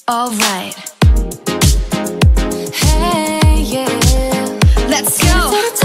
Alright. Hey, yeah. Let's go.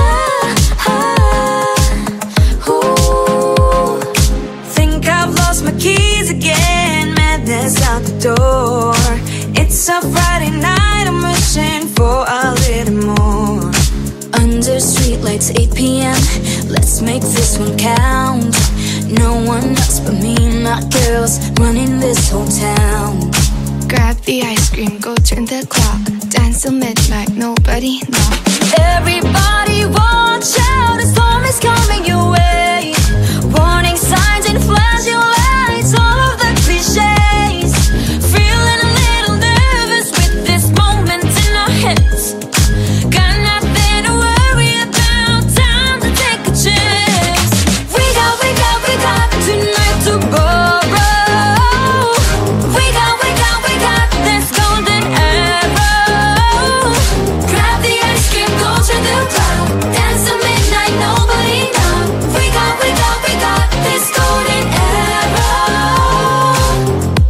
Think I've lost my keys again. Madness out the door. It's a Friday night, I'm wishing for a little more. Under streetlights, 8 p.m. Let's make this one count. No one else but me and my girls running this whole town. Grab the ice cream, go turn the clock. Dance till midnight, nobody knock. Everybody watch out, a storm is coming your way. Warning signs and flashing lights, all of the cliches. Feeling a little nervous with this moment in our heads. Got nothing to worry about, time to take a chance. We got tonight to borrow. We got this golden arrow. Grab the ice cream, go to the club. Dance till midnight, nobody knows. We got this golden arrow.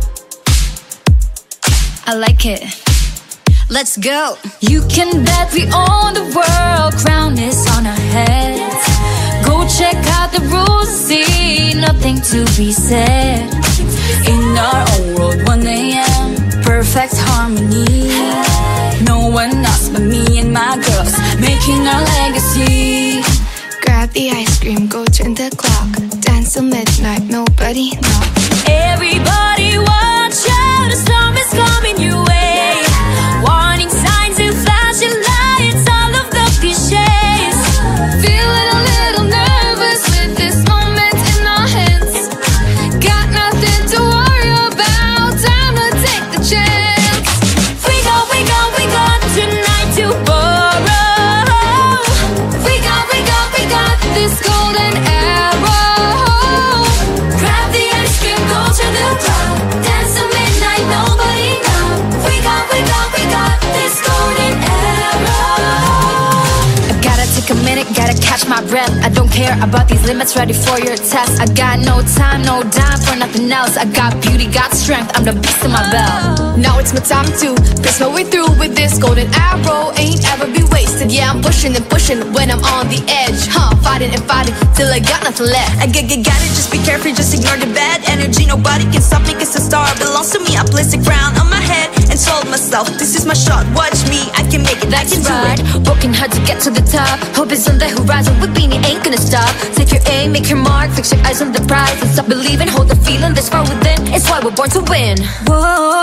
I like it. Let's go. You can bet we own the world, crown is on our heads. Go check out the rules, see nothing to be said. In our own world, 1 a.m. perfect harmony. No one else but me and my girls making our legacy. Grab the ice cream, go turn the clock. Dance till midnight, nobody knock. Everybody watch out, a storm is coming your way. Warning signs and flashing lights, all of the cliches. Feeling a little nervous with this moment in our hands. Got nothing to worry about, time to take the chance. We got tonight to borrow. We got This golden arrow. grab the ice cream, go to the club. Dance till midnight, nobody knows. We got this golden arrow. I gotta take a minute, gotta catch my breath. I don't care about these limits, ready for your test. I got no time, no dime for nothing else. I got beauty, got strength, I'm the beast in my belt. Now it's my time to press my way through with this golden arrow. Ain't ever be wasted, yeah, I'm pushing and pushing when I'm on the edge. Fighting and fighting till I got nothing left. I got it, just be careful, just ignore the bad energy. Nobody can stop me, cause the star belongs to me. I placed a crown on my head and told myself, this is my shot, watch me, I can make it, I can do it. Working hard to get to the top. Hope is on the horizon with Beanie, ain't gonna stop. Take your aim, make your mark, fix your eyes on the prize. And stop believing, hold the feeling this far within. It's why we're born to win. Whoa.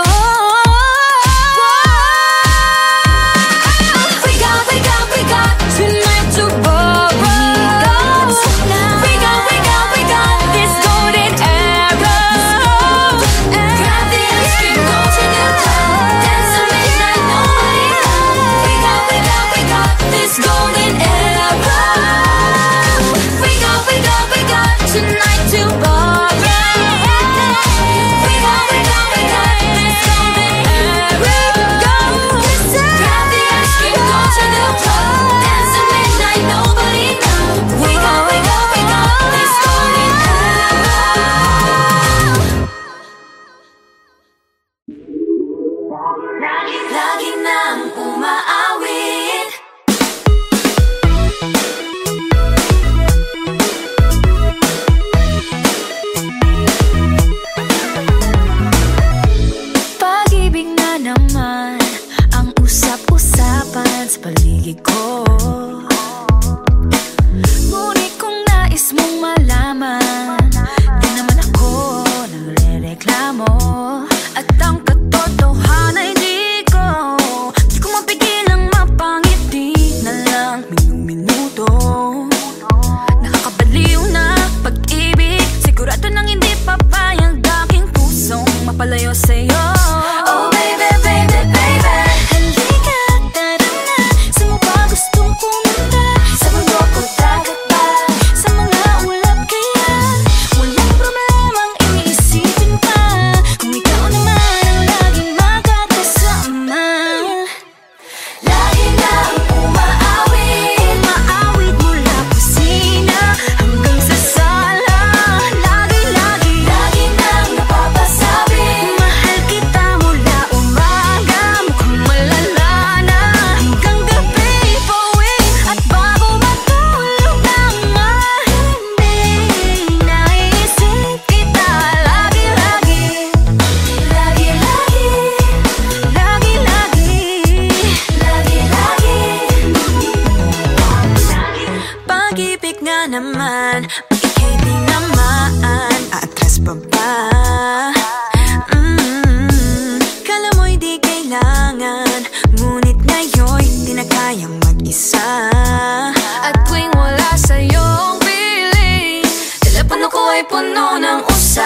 We got tonight to borrow. We got this golden arrow. Grab the ice cream, go to the club. Dance till midnight, nobody knows. We got this golden arrow. We got tonight to borrow. We got this golden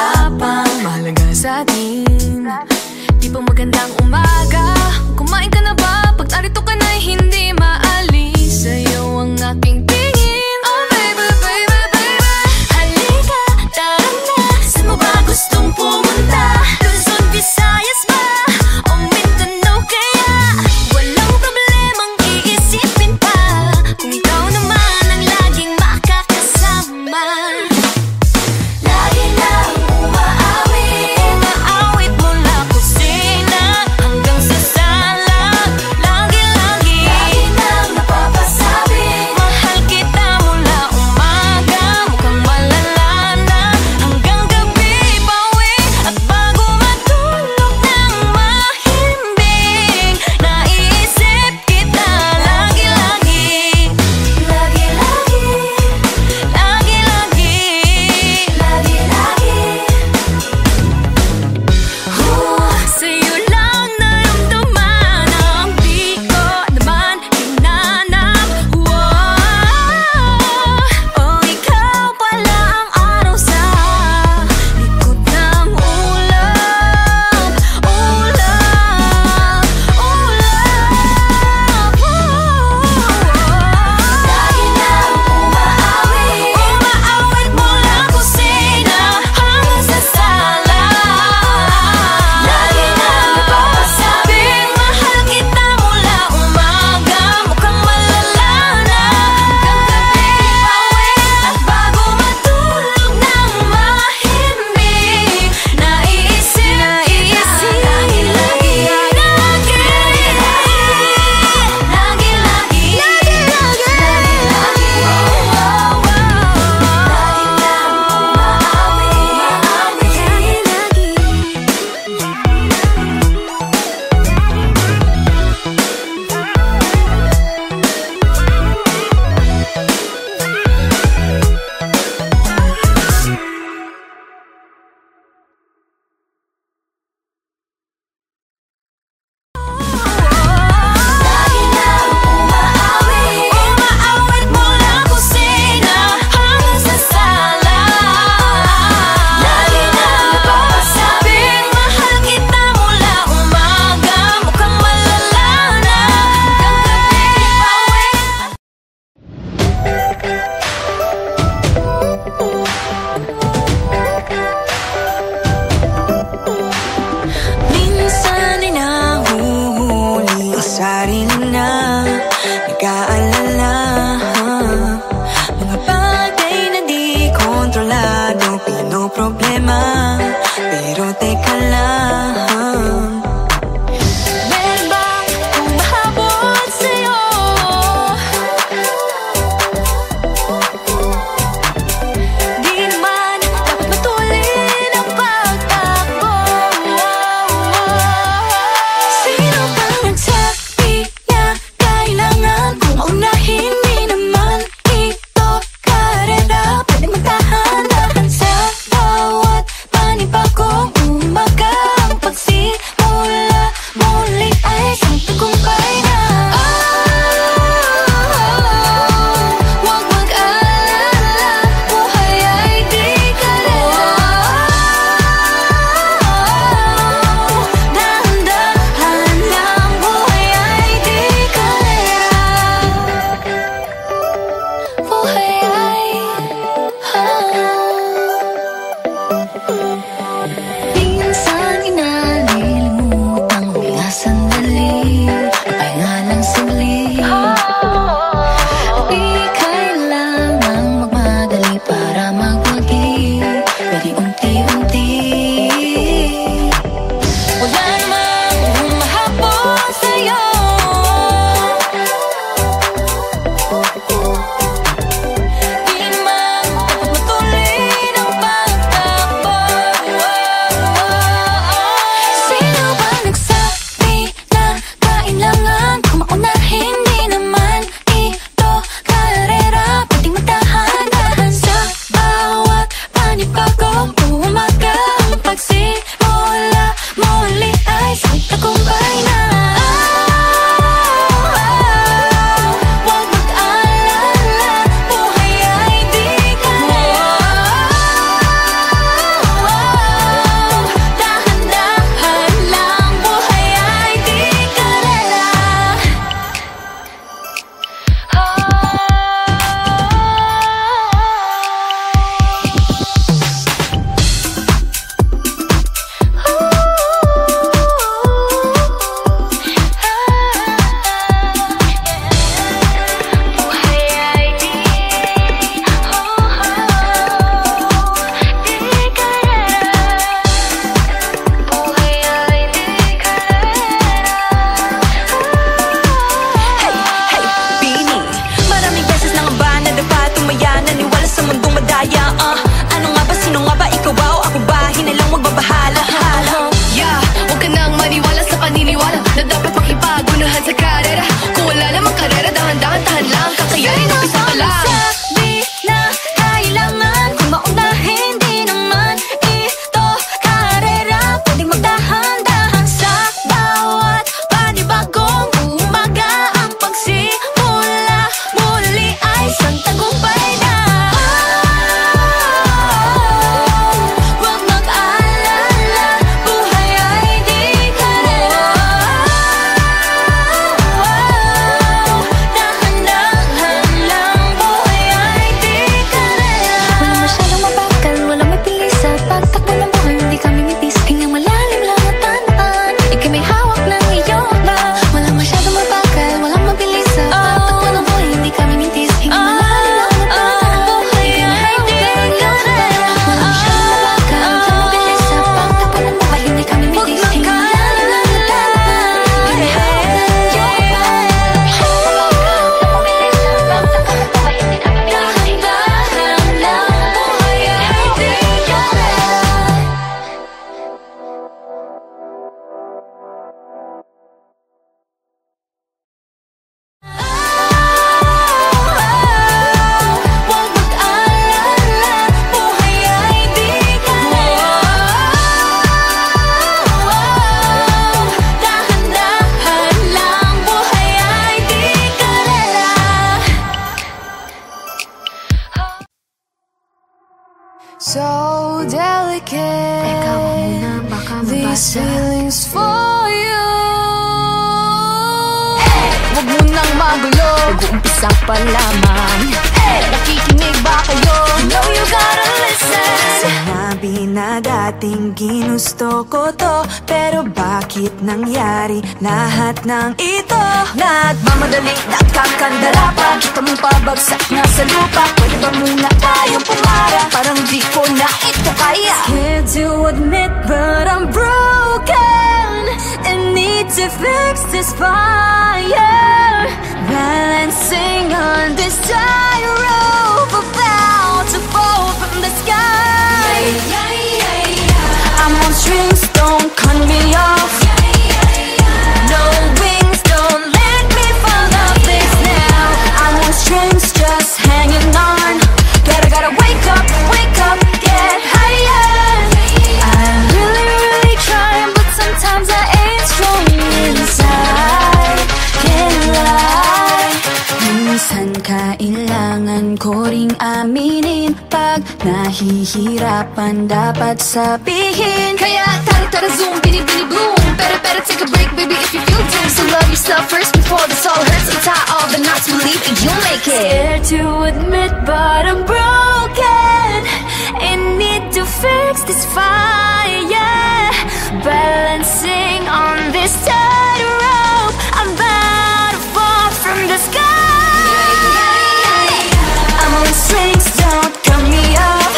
wala pang mahalaga sa atin. Di pa magandang umaga, kumain ka na ba? Pag narito ka na'y hindi maalis sa'yo ang aking tingin. Oh baby, baby, baby, halika, tara na. Saan mo ba gustong pumunta? Luzon, Visayas ba? O Mindanao kaya? Walang problemang iisipin pa kung ikaw naman ang laging makakasama. Lagi na umaawit, umaawit mula kusina hanggang sa sala. Lagi-lagi, lagi nang napapasabi, mahal kita mula umaga, mukhang malala na hanggang gabi. Pauwi at bago matulog ng mahimbing, naiisip kita lagi-lagi, lagi-lagi, lagi-lagi, lagi-lagi. Sa'yo lang naramdaman ang di ko naman hinanap. Oh, ikaw pala ang araw sa likod ng ulap, ulap, ulap. Lagi nang umaawit, umaawit mula kusina hanggang sa sala. Lagi nang napapasabing mahal kita mula umaga, mukhang malala na hanggang gabi. Pauwi at bago matulog ng mahimbing, naiisip kita lagi-lagi, lagi-lagi, lagi nang umaawit, umaawit mula kusina hanggang sa sala. Lagi nang napapasabing mahal kita mula umaga, mukhang malala na hanggang gabi. Minsan ay nahuhuli ang sarili na nag-aalala, mga bagay na di kontrolado, pinoproblema, pero teka lang. Meron bang humahabol sa'yo? Di naman dapat matulin ang pagtakbo. Sino bang nagsabi na kailangan kong unahin? Di naman ito karera, pwede magtahan-tahan sa bawat panibagong umaga. Ang pagsimula muli ay isang tagumpay na. Huwag mag-alala, buhay ay di karera. Dahan-dahan lang, buhay ay di karera. Buhay ay minsan inalilimutang huminga sandali, pahinga lang saglit. Di kailangang magmadali para magwagi, pwede unti-unti. Wala namang humahabol sa'yo. Di naman dapat matulin ang pagtakbo. make it. Teka, wag muna, baka These mabasa. feelings for you. Wag mo nang magulo, Nag-uumpisa pa lamang. nakikinig ba kayo? You know you gotta listen. Sinabi na dating ginusto ko to, pero bakit nangyari lahat ng ito? Nagmamadali, nakakandara pa. Kita mong pabagsak na sa lupa. Pwede ba muna tayong pumara? Parang di ko na ito kaya. Scared to admit, but I'm broken and need to fix this fire. Balancing on this tightrope, about to fall from the sky. I'm on strings, don't cut me off. No wings, don't let me fall off this now. I'm on strings, just hanging on. Gotta wake up, get higher. I'm really trying, but sometimes I ain't strong inside. Can't lie. Minsan kailangan ko ring aminin, pag nahihirapan dapat sabihin. Kaya tara zoom, bini boom. Better take a break, baby, if you feel doom. So love yourself first before this all hurts. Untie all the knots, believe it, you'll make it. Scared to admit, but I'm broken and need to fix this fire. Balancing on this tightrope, I'm about to fall from the sky. I'm on strings, don't cut me off.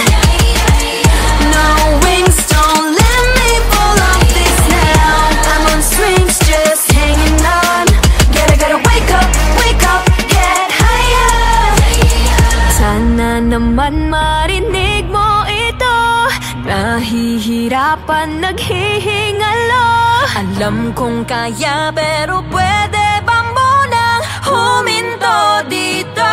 No wings, don't let me fall off this now. I'm on strings, just hanging on. Gotta wake up, get higher. Sana naman marinig mo ito. Nahihirapan, naghihingalo. Alam kong kaya, pero pwede ba munang huminto dito?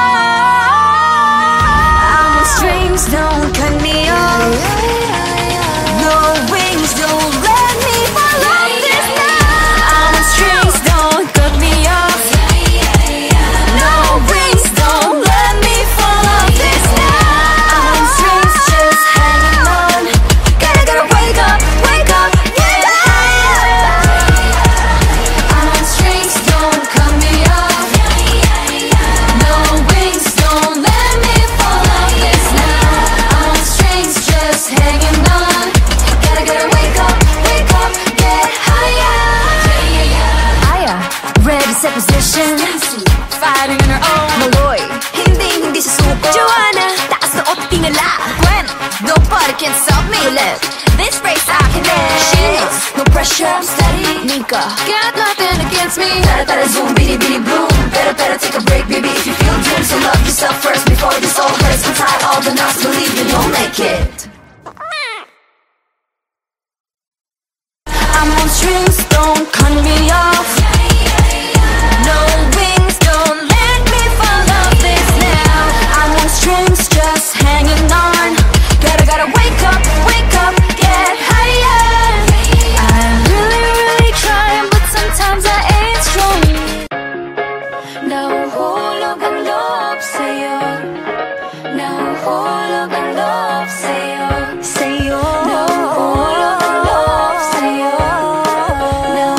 I'm on strings, don't cut me off. No wings, don't let me fall off this now. I'm on strings, don't cut me off. No wings, don't let me fall off this now. I'm on strings, just hanging on. Gotta wake up, get higher. I'm on strings, don't cut me off. No wings, don't let me fall off this now. I'm on strings, just hanging on. Gotta wake up, get higher. Aya, ready, set position. Fighting on her own. Maloy, hindi susuko. Joanna, taas na o't tingala. Gwen, nobody can stop me. Colette, This race I can end. Shields, no pressure, I'm steady. Nika, Got nothing against me. Tara zoom, bini boom. Better take a break, baby, if you feel doomed. So love yourself first before this all hurts. Untie all the knots, believe me, you'll make it. I'm on strings, don't cut me off. No wings, don't let me fall off this now. I'm on strings, just hanging on. Gotta wake up, get higher. I'm really trying, but sometimes I ain't strong. Nahuhulog ang loob sa'yo. Nahuhulog ang loob sa'yo. Nahuhulog ang loob sa'yo.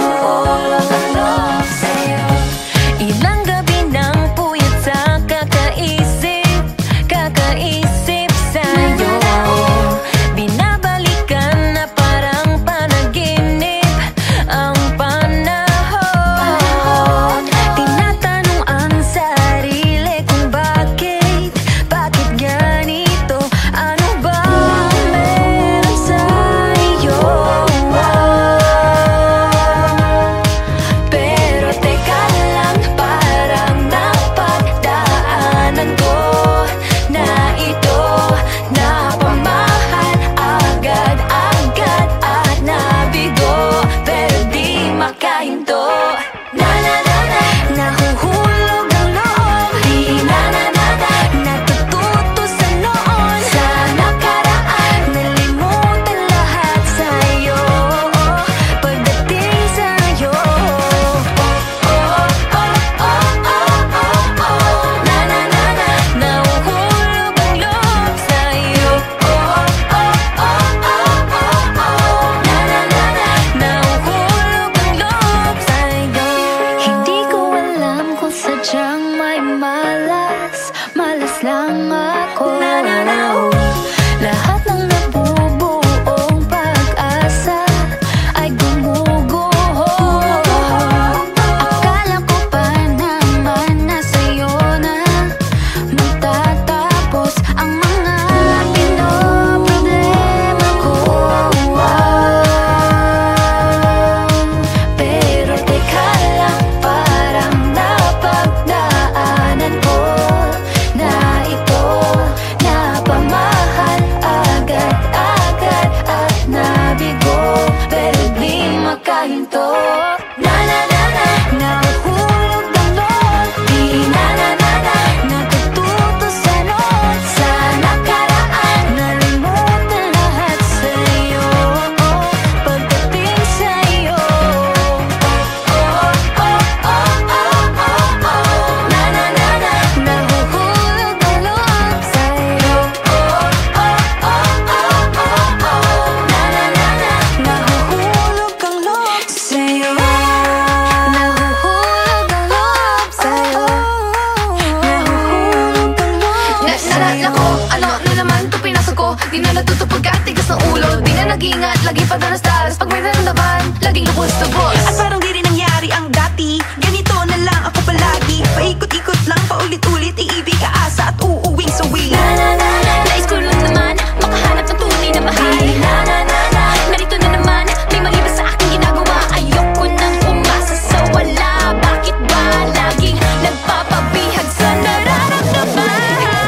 mag-ingat, lagi padalas-dalas. Pag may naramdaman, laging lubos-lubos. At parang di rin nangyari ang dati. Ganito na lang ako palagi. Paikot-ikot lang, paulit-ulit. Iibig, aasa at uuwing sawi. Nais ko lang naman makahanap ng tunay na mahal. Narito na naman, may mali ba sa aking ginagawa? Ayoko nang umasa sa wala. Bakit ba laging nagpapabihag sa nararamdaman?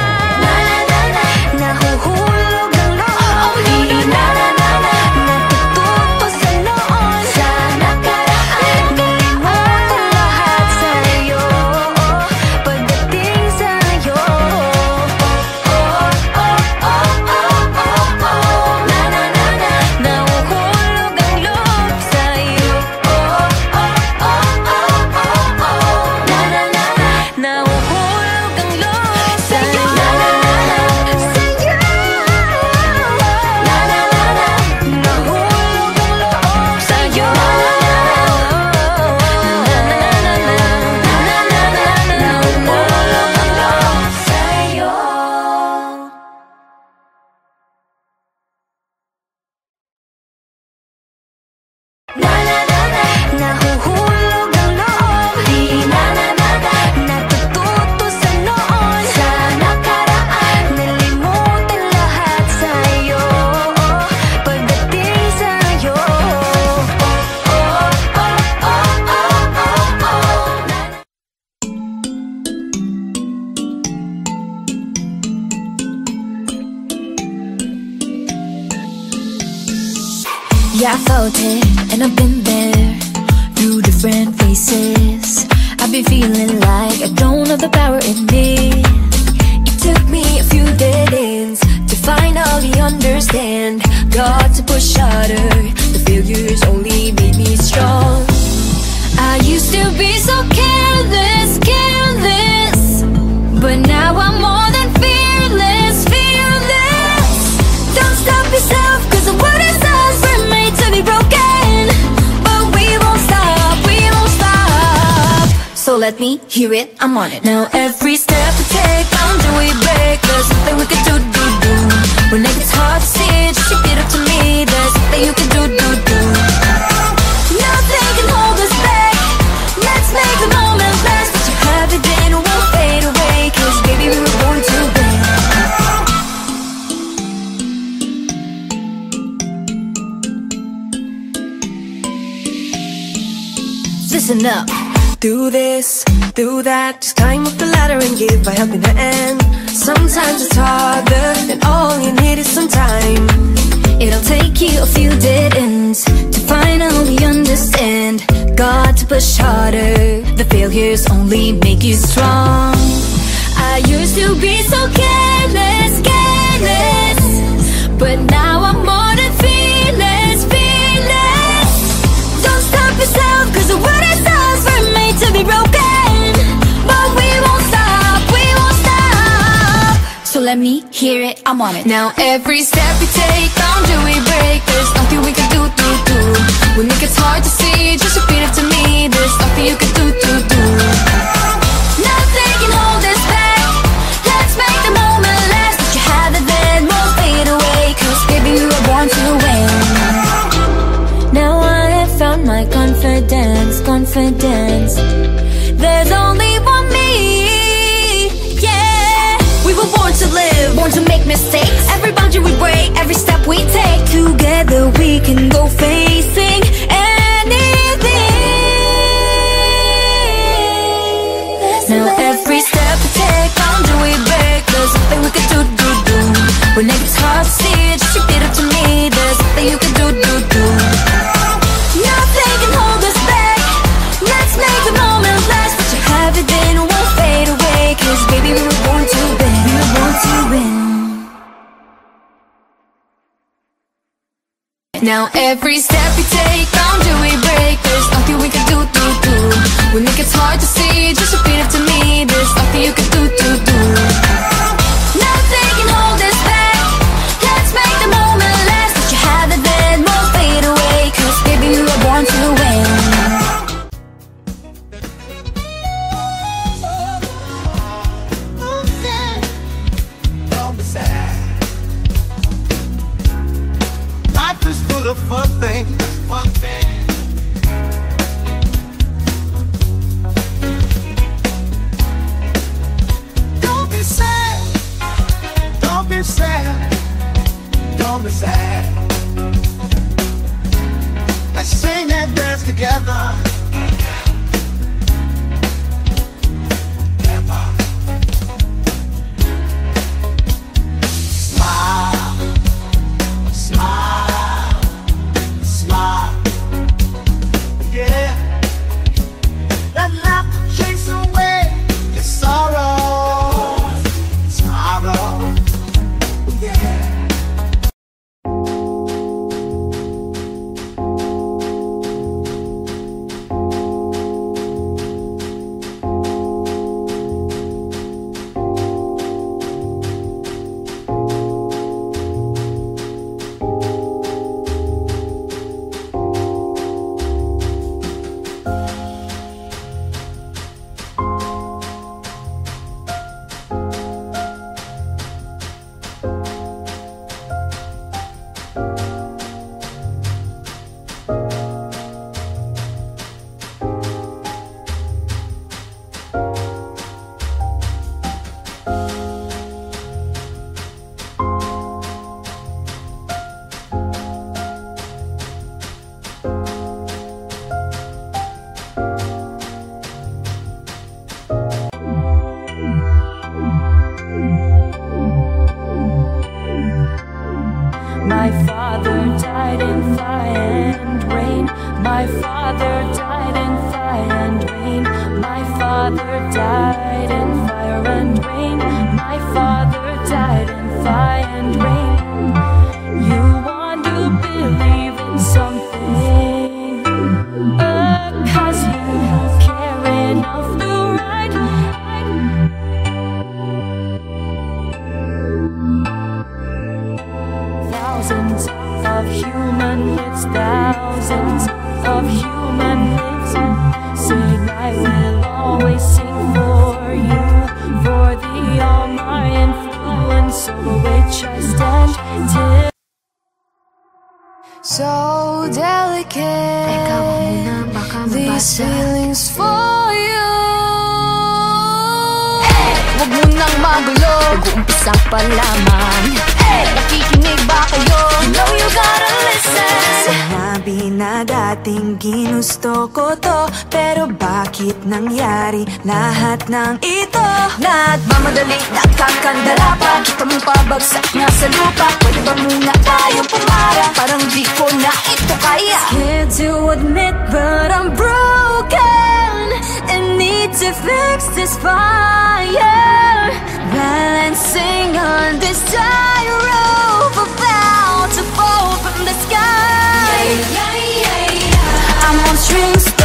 Nahuhulog ang loob. Natututo sa noon. Sa nakaraan, nalimutan lahat sa'yo. Pagdating sa'yo, nahuhulog ang loob sa'yo. Nahuhulog ang loob sa'yo. Nahulog ang loob sa'yo. Nahulog ang loob sa'yo. Nahuhulog ang loob. Natututo sa noon. Sa nakaraan, nalimutan lahat sa'yo. Pagdating sa'yo, Yeah, I felt it, and I've been there through different faces. I've been feeling like I don't have the power in me. It took me a few dead ends to finally understand. Got to push harder, the failures only made me strong. I used to be so careless, careless, but now I'm more than fearless, fearless. Don't stop yourself, cause the world is us, we're made to be broken. But we won't stop, we won't stop. So let me hear it, I'm on it. Now every step we take, boundary we break. There's something we can do. When it gets hard to see, just repeat it to me. There's something you can do. Nothing can hold us back. Let's make the moment last. What you have it then won't fade away. Cause baby we were born to win. Listen up. do this, do that. Just climb up the ladder and give a helping hand. Sometimes it's harder, and all you need is some time. It'll take you a few dead ends to finally understand. Got to push harder, the failures only make you strong. I used to be so careless, careless, but now I'm more than fearless, fearless. Don't stop yourself, cause the world is ours, we're made to be broken. But we won't stop, we won't stop. So let me hear it, I'm on it. Now every step we take, boundary we break. There's nothing we can do. When it gets hard to see, just repeat it to me. There's nothing you can do. Nothing can hold us back. Let's make the moment last. What you have it then won't fade away. Cause baby we were born to win. Now I have found my confidence, confidence. There's only one me, yeah. We were born to live, Born to make mistakes. every boundary we break, Every step we take. together we can go facing anything. Now every step we take, boundary we break. There's something we can do. When it gets hard to see, just repeat it to me. There's something you can do. Nothing can hold us back. Let's make the moment last. What you have it then won't fade away. Cause baby we were born to win. We were born to win. Now every step we take, boundary we break. There's nothing we can do. When it gets hard to see, just repeat it to me. There's nothing you can do. Nothing can hold us back. Let's make the moment last. What you have it then won't fade away. Cause baby we were born to win. Life is full beautiful thing. Don't be sad. Don't be sad. Don't be sad. Let's sing and dance together. My father died in fire and rain. My father died in fire and rain. My father died in fire and rain. My father died in fire and rain. You want to believe in something, 'cause you care enough to write. Thousands of human lives, thousands of human lives, sing I will always sing for you, for the all my influence over which I stand till. So delicate, these feelings for you. Huwag mo nang magulo, nag-uumpisa pa lamang. Nakikinig ba kayo? No, you gotta listen. Sinabi na dating ginusto ko to, pero bakit nangyari lahat ng ito? Nagmamadali, nakakandala pa, kita mong pabagsak nga sa lupa. Pwede ba muna tayong pumara? Parang di ko na ito kaya. Scared to admit but I'm broken and need to fix this fire. Balancing on this tightrope, about to fall from the sky. I'm on strings.